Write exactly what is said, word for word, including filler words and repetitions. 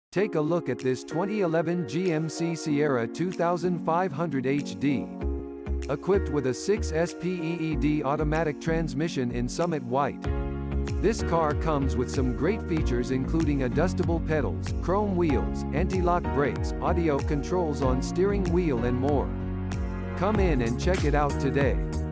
Take a look at this twenty eleven G M C Sierra twenty-five hundred H D. Equipped with a six speed automatic transmission in Summit White. This car comes with some great features including adjustable pedals, chrome wheels, anti-lock brakes, audio controls on steering wheel and more. Come in and check it out today.